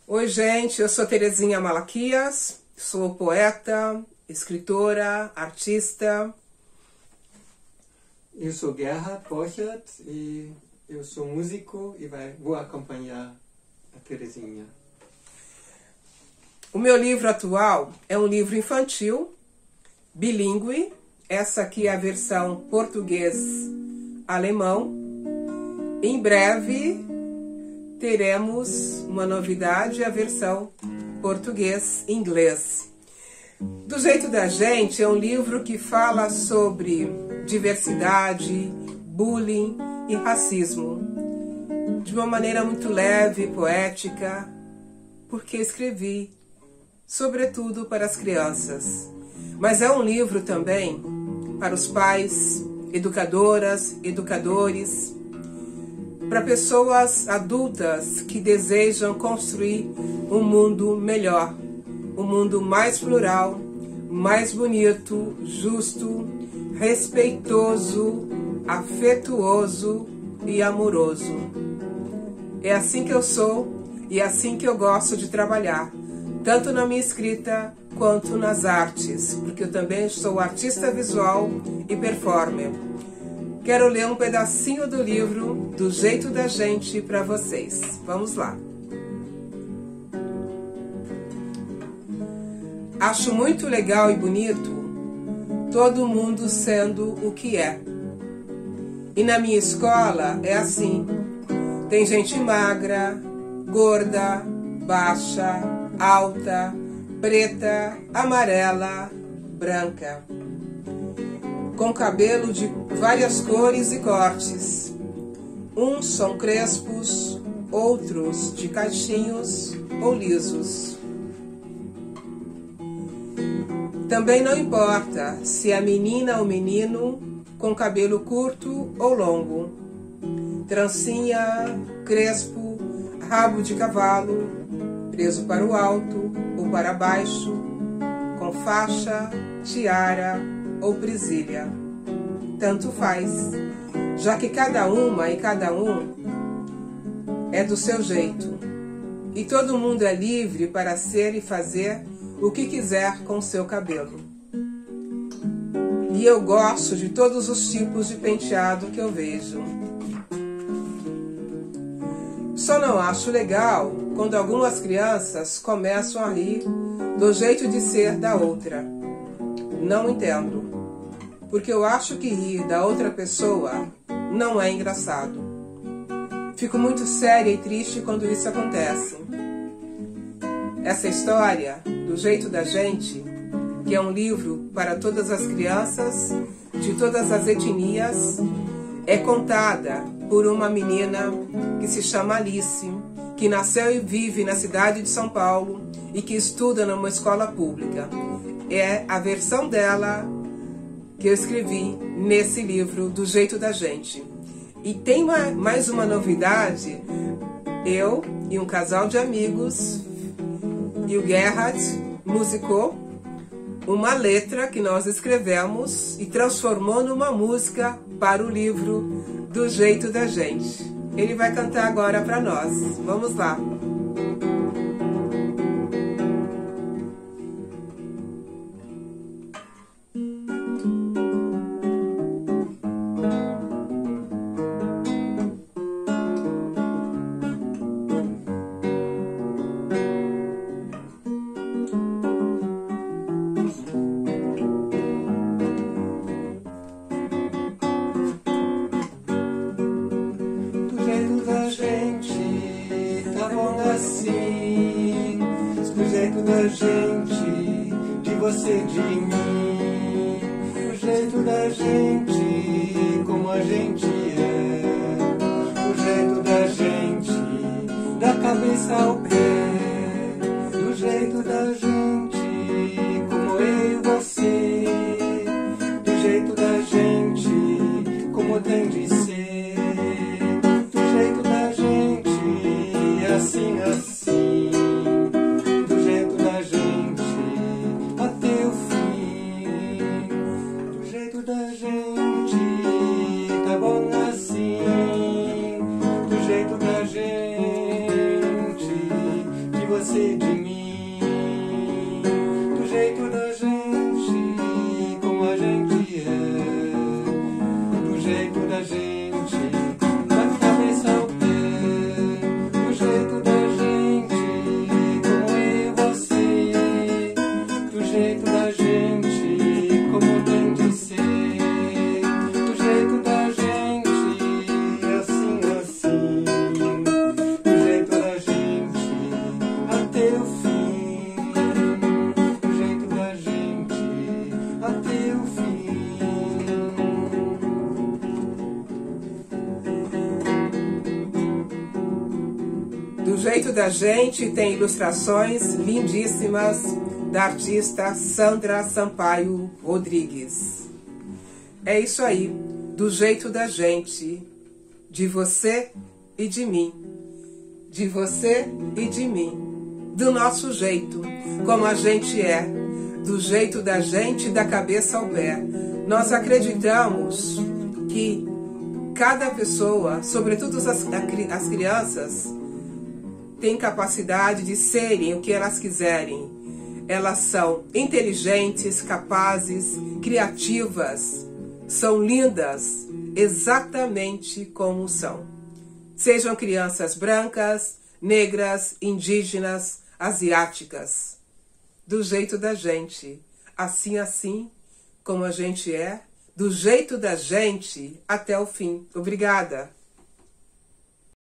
Oi, gente, eu sou Terezinha Malaquias, sou poeta, escritora, artista. Eu sou Gerhard Borchert e eu sou músico e vou acompanhar a Terezinha. O meu livro atual é um livro infantil, bilíngue. Essa aqui é a versão português-alemão. Em breve teremos uma novidade, a versão português-inglês. Do Jeito da Gente é um livro que fala sobre diversidade, bullying e racismo. De uma maneira muito leve, poética, porque escrevi, sobretudo para as crianças. Mas é um livro também para os pais, educadoras, educadores, para pessoas adultas que desejam construir um mundo melhor, um mundo mais plural, mais bonito, justo, respeitoso, afetuoso e amoroso. É assim que eu sou e é assim que eu gosto de trabalhar, tanto na minha escrita quanto nas artes, porque eu também sou artista visual e performer. Quero ler um pedacinho do livro Do Jeito da Gente para vocês. Vamos lá. Acho muito legal e bonito todo mundo sendo o que é. E na minha escola é assim. Tem gente magra, gorda, baixa, alta, preta, amarela, branca, com cabelo de várias cores e cortes. Uns são crespos, outros de caixinhos ou lisos. Também não importa se é menina ou menino, com cabelo curto ou longo, trancinha, crespo, rabo de cavalo, preso para o alto ou para baixo, com faixa, tiara ou presilha. Tanto faz, já que cada uma e cada um é do seu jeito, e todo mundo é livre para ser e fazer o que quiser com seu cabelo. E eu gosto de todos os tipos de penteado que eu vejo. Só não acho legal quando algumas crianças começam a rir do jeito de ser da outra. Não entendo, porque eu acho que rir da outra pessoa não é engraçado. Fico muito séria e triste quando isso acontece. Essa história, Do Jeito da Gente, que é um livro para todas as crianças, de todas as etnias, é contada por uma menina que se chama Alice, que nasceu e vive na cidade de São Paulo e que estuda numa escola pública. É a versão dela que eu escrevi nesse livro, Do Jeito da Gente. E tem mais uma novidade. Eu e um casal de amigos e o Gerhard musicou uma letra que nós escrevemos e transformou numa música para o livro Do Jeito da Gente. Ele vai cantar agora para nós. Vamos lá. Assim, do jeito da gente, de você, de mim, o jeito da gente, como a gente é, o jeito da gente, da cabeça ao pé, do jeito da gente, como eu e você, do jeito da gente, como tem de ser, do jeito da gente, assim, assim, do jeito da gente, até o fim, do jeito da gente, tá bom assim, do jeito da gente, de você. você e de mim, do jeito da gente, como a gente é, do jeito da gente, da cabeça ao pé, do jeito da gente, como eu e você, do jeito da gente, como tem de ser, do jeito da gente, assim, assim, do jeito da gente, até o fim, do jeito da gente, até o fim. Do jeito da gente tem ilustrações lindíssimas da artista Sandra Sampaio Rodrigues. É isso aí, do jeito da gente, de você e de mim, de você e de mim, do nosso jeito, como a gente é, do jeito da gente, da cabeça ao pé. Nós acreditamos que cada pessoa, sobretudo as crianças, tem capacidade de serem o que elas quiserem. Elas são inteligentes, capazes, criativas, são lindas exatamente como são. Sejam crianças brancas, negras, indígenas, asiáticas. Do jeito da gente, assim como a gente é, do jeito da gente até o fim. Obrigada!